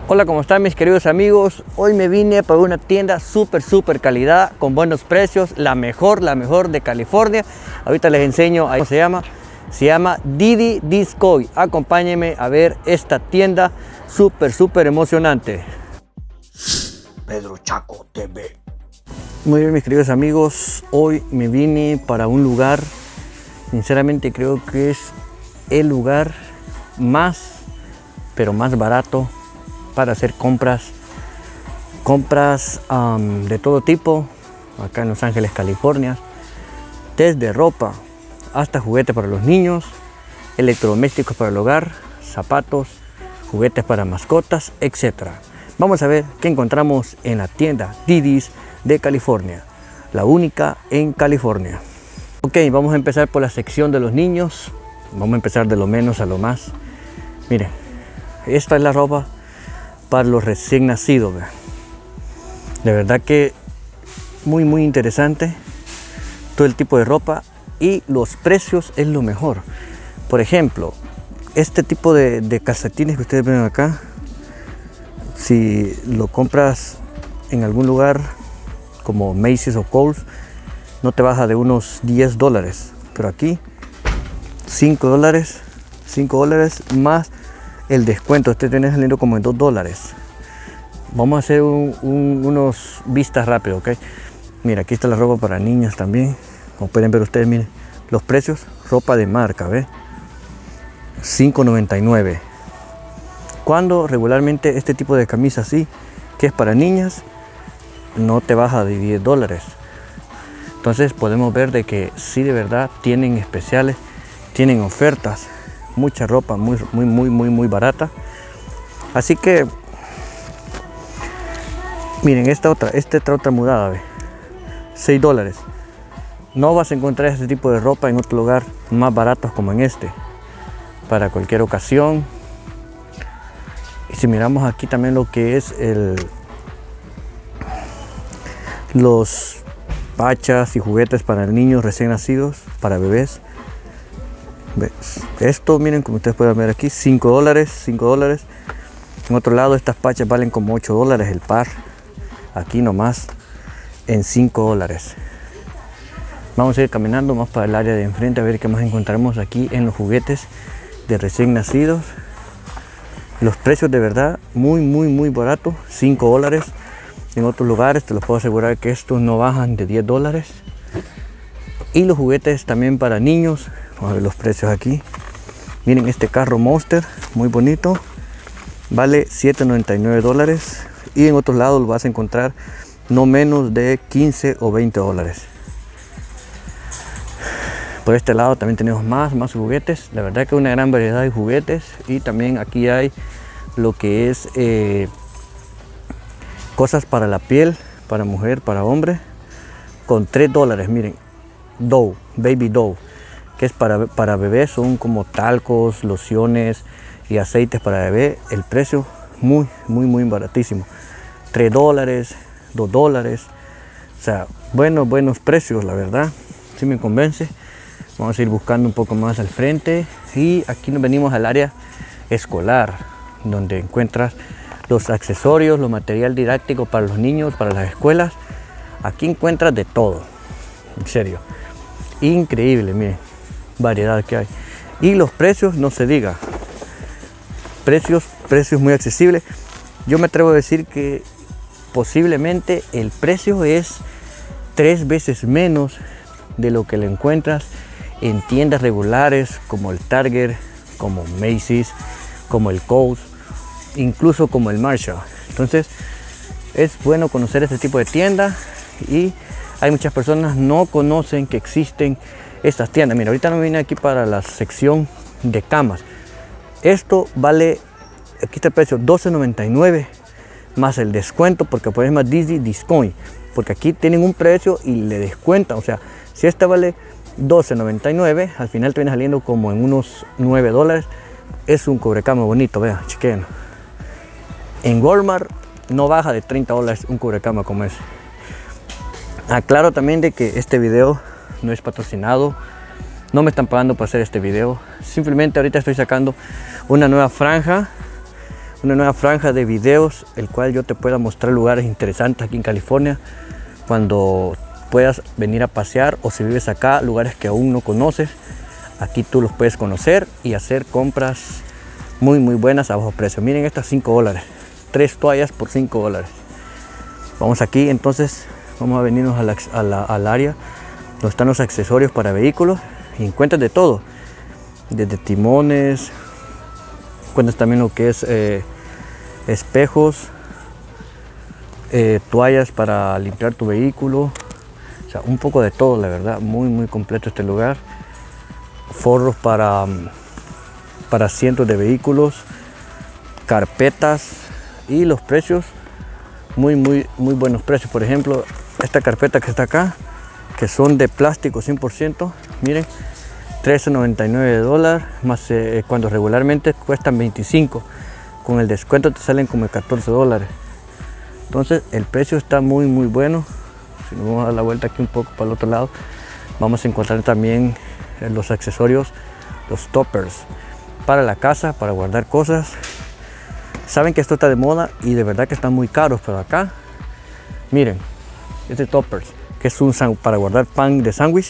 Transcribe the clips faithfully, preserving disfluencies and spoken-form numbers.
Hola, ¿cómo están mis queridos amigos? Hoy me vine para una tienda súper, súper calidad, con buenos precios, la mejor, la mejor de California. Ahorita les enseño cómo se llama. Se llama Didi Discoy. Acompáñenme a ver esta tienda súper, súper emocionante. Pedro Chaco T V. Muy bien mis queridos amigos, hoy me vine para un lugar, sinceramente creo que es el lugar más, pero más barato para hacer compras, compras um, de todo tipo, acá en Los Ángeles, California, desde ropa hasta juguetes para los niños, electrodomésticos para el hogar, zapatos, juguetes para mascotas, etcétera. Vamos a ver qué encontramos en la tienda Didi's de California, la única en California. Ok, vamos a empezar por la sección de los niños. Vamos a empezar de lo menos a lo más. Miren, esta es la ropa para los recién nacidos. ¿Ve? De verdad que muy muy interesante todo el tipo de ropa y los precios es lo mejor. Por ejemplo, este tipo de, de calcetines que ustedes ven acá, si lo compras en algún lugar como Macy's o Kohl's, no te baja de unos diez dólares, pero aquí cinco dólares, cinco dólares más el descuento. Este viene saliendo como en dos dólares. Vamos a hacer un, un, unos vistas rápido, ok. Mira, aquí está la ropa para niñas también. Como pueden ver ustedes, miren los precios. Ropa de marca, ¿ve? cinco noventa y nueve. Cuando regularmente este tipo de camisa así, que es para niñas, no te baja de diez dólares. Entonces podemos ver de que sí, de verdad tienen especiales, tienen ofertas, mucha ropa muy muy muy muy muy barata. Así que miren esta otra, esta otra mudada, ¿ve? seis dólares. No vas a encontrar este tipo de ropa en otro lugar más baratos como en este, para cualquier ocasión. Y si miramos aquí también lo que es el los pachas y juguetes para niños recién nacidos, para bebés. Esto, miren, como ustedes pueden ver aquí, cinco dólares, cinco dólares. En otro lado estas pachas valen como ocho dólares el par. Aquí nomás en cinco dólares. Vamos a ir caminando más para el área de enfrente a ver qué más encontramos aquí en los juguetes de recién nacidos. Los precios de verdad muy muy muy baratos, cinco dólares. En otros lugares te los puedo asegurar que estos no bajan de diez dólares. Y los juguetes también para niños. Vamos a ver los precios aquí. Miren este carro Monster, muy bonito. Vale siete noventa y nueve dólares. Y en otros lados lo vas a encontrar no menos de quince o veinte dólares. Por este lado también tenemos más, más juguetes. La verdad que una gran variedad de juguetes. Y también aquí hay lo que es eh, cosas para la piel, para mujer, para hombre, con tres dólares. Miren, Dove, Baby Dove, que es para, para bebés. Son como talcos, lociones y aceites para bebé. El precio muy, muy, muy baratísimo. tres dólares, dos dólares. O sea, buenos, buenos precios, la verdad. Sí me convence. Vamos a ir buscando un poco más al frente. Y aquí nos venimos al área escolar, donde encuentras los accesorios, los material didáctico para los niños, para las escuelas. Aquí encuentras de todo, en serio, increíble, miren, variedad que hay. Y los precios, no se diga, precios, precios muy accesibles. Yo me atrevo a decir que posiblemente el precio es tres veces menos de lo que le encuentras en tiendas regulares como el Target, como Macy's, como el Kohl's, incluso como el Marshall. Entonces es bueno conocer este tipo de tiendas, y hay muchas personas no conocen que existen estas tiendas. Mira, ahorita me vine aquí para la sección de camas. Esto vale, aquí está el precio, doce noventa y nueve más el descuento, porque por ejemplo Didi Discoy, porque aquí tienen un precio y le descuentan. O sea, si esta vale doce noventa y nueve, al final te viene saliendo como en unos nueve dólares. Es un cubrecama bonito, vean, chequen. En Walmart no baja de treinta dólares un cubrecama como ese. Aclaro también de que este video no es patrocinado, no me están pagando para hacer este video. Simplemente ahorita estoy sacando una nueva franja una nueva franja de videos, el cual yo te pueda mostrar lugares interesantes aquí en California, cuando puedas venir a pasear, o si vives acá, lugares que aún no conoces, aquí tú los puedes conocer y hacer compras muy muy buenas a bajo precio. Miren estas cinco dólares, tres toallas por cinco dólares. Vamos aquí, entonces vamos a venirnos a la, a la, al área donde están los accesorios para vehículos y encuentras de todo, desde timones, encuentras también lo que es eh, espejos, eh, toallas para limpiar tu vehículo, o sea, un poco de todo, la verdad, muy muy completo este lugar. Forros para, para asientos de vehículos, carpetas, y los precios muy muy muy buenos precios. Por ejemplo, esta carpeta que está acá, que son de plástico cien por ciento, miren, trece noventa y nueve dólares, más eh, cuando regularmente cuestan veinticinco, con el descuento te salen como catorce dólares. Entonces el precio está muy muy bueno. Si nos vamos a dar la vuelta aquí un poco para el otro lado, vamos a encontrar también los accesorios, los toppers para la casa, para guardar cosas. Saben que esto está de moda y de verdad que están muy caros, pero acá miren, este toppers, que es un para guardar pan de sándwich,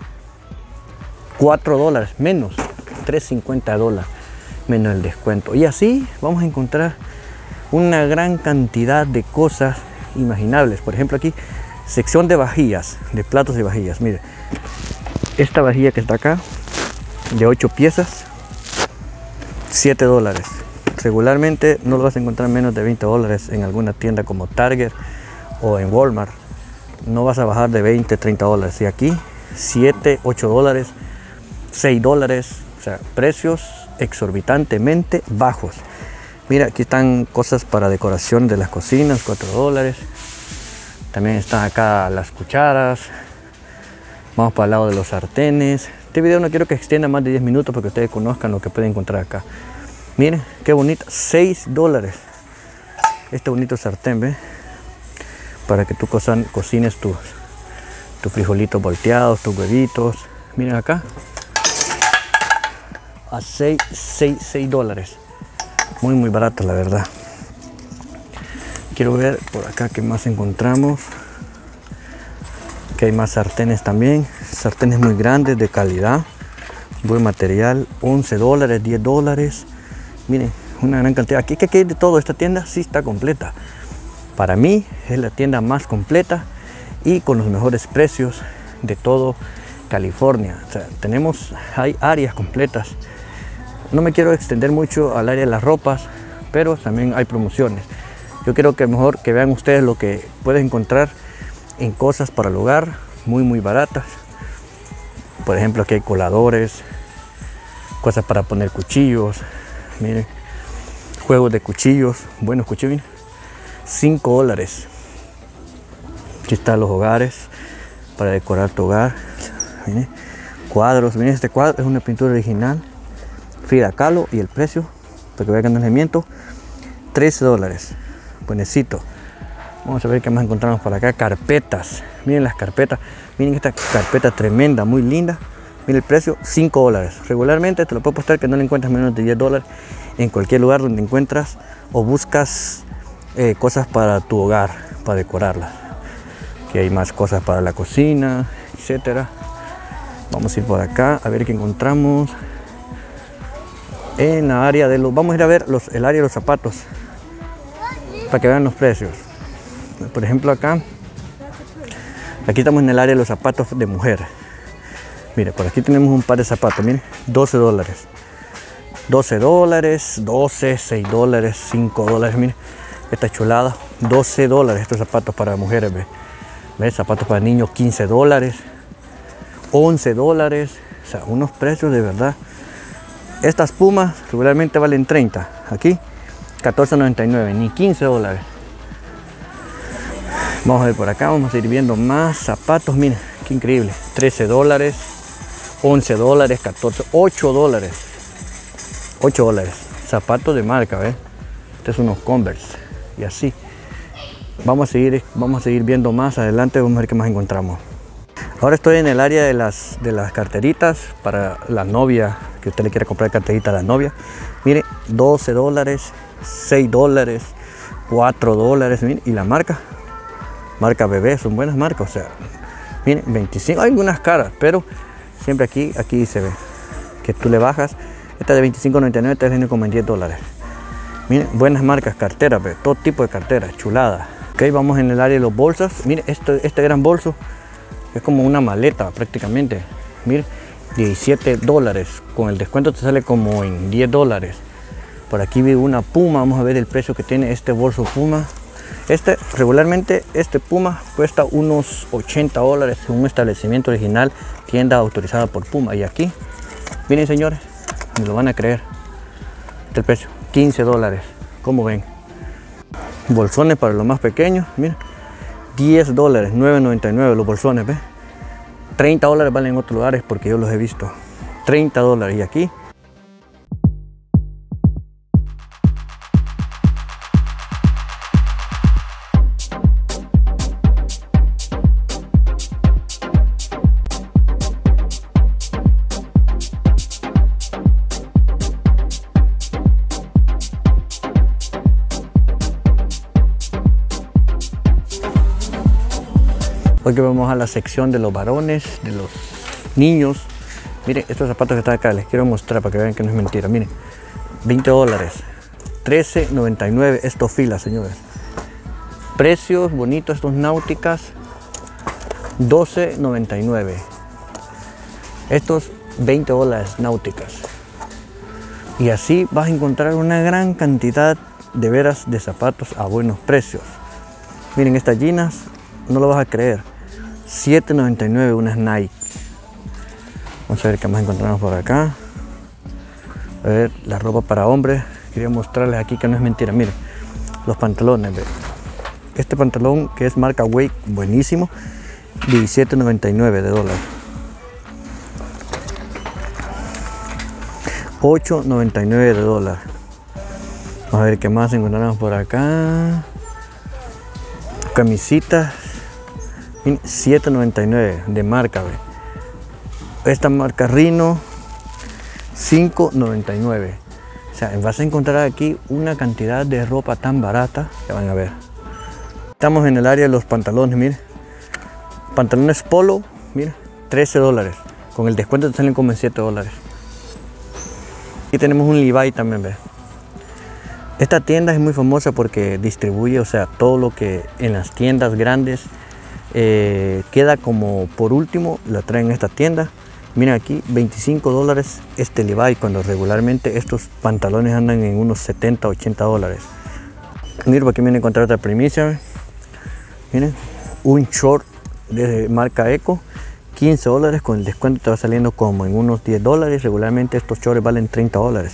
cuatro dólares menos, tres cincuenta dólares menos el descuento. Y así vamos a encontrar una gran cantidad de cosas imaginables. Por ejemplo, aquí sección de vajillas, de platos y vajillas. Miren, esta vajilla que está acá, de ocho piezas, siete dólares. Regularmente no lo vas a encontrar menos de veinte dólares en alguna tienda como Target o en Walmart. No vas a bajar de veinte, treinta dólares. Y aquí siete, ocho dólares, seis dólares. O sea, precios exorbitantemente bajos. Mira, aquí están cosas para decoración de las cocinas, cuatro dólares. También están acá las cucharas. Vamos para el lado de los sartenes. Este video no quiero que extienda más de diez minutos porque ustedes conozcan lo que pueden encontrar acá. Miren, qué bonita, seis dólares. Este bonito sartén, ¿ve? Para que tú cocines tus, tus frijolitos volteados, tus huevitos. Miren acá. A seis dólares. Muy, muy barato, la verdad. Quiero ver por acá qué más encontramos. Que hay más sartenes también. Sartenes muy grandes, de calidad. Buen material. once dólares, diez dólares. Miren, una gran cantidad. Aquí que hay de todo. Esta tienda sí está completa. Para mí es la tienda más completa y con los mejores precios de todo California. O sea, tenemos, hay áreas completas. No me quiero extender mucho al área de las ropas, pero también hay promociones. Yo quiero que mejor que vean ustedes lo que pueden encontrar en cosas para el hogar, muy muy baratas. Por ejemplo, aquí hay coladores, cosas para poner cuchillos. Miren, juegos de cuchillos, buenos cuchillos, miren, cinco dólares. Aquí están los hogares para decorar tu hogar. Miren, cuadros, miren, este cuadro es una pintura original, Frida Kahlo, y el precio, para que vean el rendimiento, trece dólares. Buenecito. Vamos a ver qué más encontramos por acá. Carpetas, miren las carpetas, miren esta carpeta tremenda, muy linda. Miren el precio, cinco dólares. Regularmente te lo puedo apostar que no le encuentras menos de diez dólares en cualquier lugar donde encuentras o buscas eh, cosas para tu hogar, para decorarlas. Aquí hay más cosas para la cocina, etcétera. Vamos a ir por acá a ver qué encontramos. En la área de los, vamos a ir a ver los, el área de los zapatos para que vean los precios. Por ejemplo, acá, aquí estamos en el área de los zapatos de mujer. Mire, por aquí tenemos un par de zapatos, miren, doce dólares. doce dólares, doce, seis dólares, cinco dólares, miren, esta chulada, doce dólares estos zapatos para mujeres, ve. ¿Ves? Zapatos para niños, quince dólares, once dólares, o sea, unos precios de verdad. Estas pumas regularmente valen treinta, aquí catorce noventa y nueve, ni quince dólares. Vamos a ver por acá, vamos a ir viendo más zapatos, miren, qué increíble, trece dólares, once dólares, catorce, ocho dólares, ocho dólares, zapatos de marca, ¿ves? Estos son unos Converse, y así. Vamos a seguir, vamos a seguir viendo más adelante, vamos a ver qué más encontramos. Ahora estoy en el área de las, de las carteritas para la novia, que usted le quiera comprar carterita a la novia. Mire, doce dólares, seis dólares, cuatro dólares, miren, y la marca, marca bebé, son buenas marcas, o sea, miren, veinticinco, hay algunas caras, pero siempre aquí, aquí se ve, que tú le bajas, esta de veinticinco noventa y nueve te viene como en diez dólares. Miren, buenas marcas, carteras, ve, todo tipo de carteras, chulada. Ok, vamos en el área de los bolsas, miren, este, este gran bolso, es como una maleta prácticamente, miren, diecisiete dólares, con el descuento te sale como en diez dólares. Por aquí vi una Puma, vamos a ver el precio que tiene este bolso Puma. Este, regularmente, este Puma cuesta unos ochenta dólares en un establecimiento original, tienda autorizada por Puma. Y aquí, miren señores, me lo van a creer, este el precio, quince dólares, como ven. Bolsones para los más pequeños, miren, diez dólares, nueve noventa y nueve los bolsones, ¿ves? treinta dólares valen en otros lugares porque yo los he visto, treinta dólares. Y aquí, hoy que vamos a la sección de los varones, de los niños. Miren, estos zapatos que están acá, les quiero mostrar para que vean que no es mentira. Miren, veinte dólares, trece noventa y nueve estos filas, señores. Precios bonitos estos náuticas, doce noventa y nueve. Estos veinte dólares náuticas. Y así vas a encontrar una gran cantidad de veras de zapatos a buenos precios. Miren estas jeans, no lo vas a creer. siete noventa y nueve unas Nike. Vamos a ver qué más encontramos por acá. A ver, la ropa para hombres. Quería mostrarles aquí que no es mentira. Miren, los pantalones. Ve. Este pantalón que es marca Wake, buenísimo, diecisiete noventa y nueve de dólar. ocho noventa y nueve de dólar. Vamos a ver qué más encontramos por acá. Camisitas, siete noventa y nueve de marca, ve. Esta marca Rino, cinco noventa y nueve. O sea, vas a encontrar aquí una cantidad de ropa tan barata que van a ver. Estamos en el área de los pantalones, miren. Pantalones polo, mira, trece dólares. Con el descuento te salen como en siete dólares. Aquí tenemos un Levi también, ve. Esta tienda es muy famosa porque distribuye, o sea, todo lo que en las tiendas grandes eh, queda como por último, la traen en esta tienda. Miren aquí, veinticinco dólares este Levi, cuando regularmente estos pantalones andan en unos setenta, ochenta dólares. Miren, aquí viene a encontrar otra primicia. Miren, un short de marca Eco, quince dólares, con el descuento te va saliendo como en unos diez dólares. Regularmente estos shorts valen treinta dólares.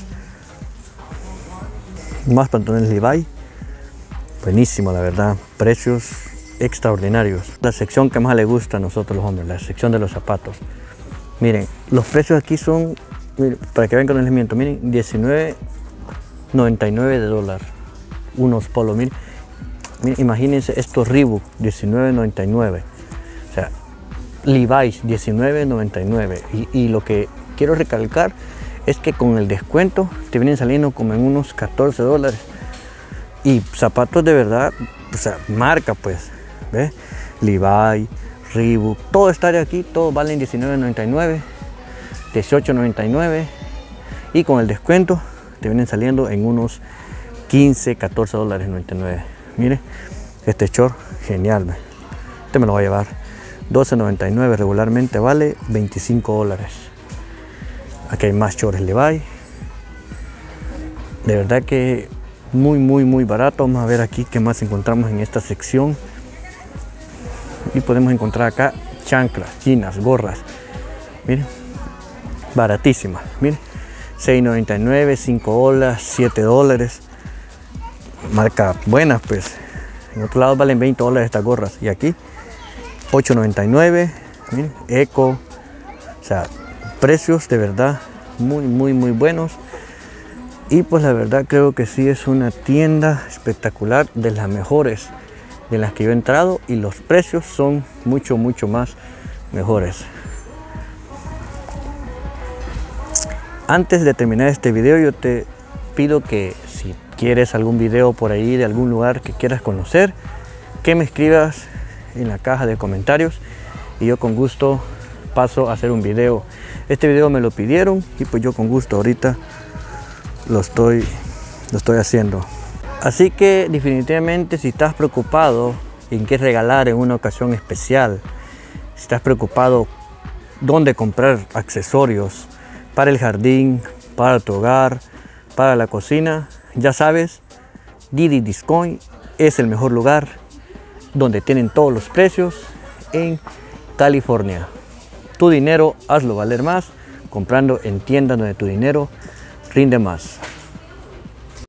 Más pantalones Levi, buenísimo la verdad, precios extraordinarios. La sección que más le gusta a nosotros los hombres, la sección de los zapatos. Miren, los precios aquí son, miren, para que vean que no les miento, miren, diecinueve noventa y nueve de dólar, unos polos, miren, miren, imagínense estos Reebok, diecinueve noventa y nueve, o sea, Levi's, diecinueve noventa y nueve, y, y lo que quiero recalcar es que con el descuento te vienen saliendo como en unos catorce dólares. Y zapatos de verdad, o sea, marca pues, ¿ves? Levi, Reebok, todo está de aquí, todos valen diecinueve noventa y nueve, dieciocho noventa y nueve. Y con el descuento te vienen saliendo en unos quince, catorce dólares noventa y nueve. Mire, este short, genial, ¿ve? Este me lo voy a llevar. doce noventa y nueve, regularmente vale veinticinco dólares. Aquí hay más shorts Levi. De verdad que muy, muy, muy barato. Vamos a ver aquí qué más encontramos en esta sección. Y podemos encontrar acá chanclas, chinas, gorras. Miren, baratísimas. Miren, seis noventa y nueve, cinco dólares, siete dólares. Marca buenas, pues. En otro lado valen veinte dólares estas gorras. Y aquí, ocho noventa y nueve. Miren, Eco. O sea, precios de verdad muy muy muy buenos. Y pues la verdad creo que sí es una tienda espectacular, de las mejores de las que yo he entrado, y los precios son mucho mucho más mejores. Antes de terminar este video, yo te pido que si quieres algún video por ahí de algún lugar que quieras conocer, que me escribas en la caja de comentarios y yo con gusto paso a hacer un video. Este video me lo pidieron y pues yo con gusto ahorita lo estoy, lo estoy haciendo. Así que definitivamente, si estás preocupado en qué regalar en una ocasión especial, si estás preocupado dónde comprar accesorios para el jardín, para tu hogar, para la cocina, ya sabes, Didi Discount es el mejor lugar donde tienen todos los precios en California. Tu dinero hazlo valer más comprando en tiendas donde tu dinero rinde más.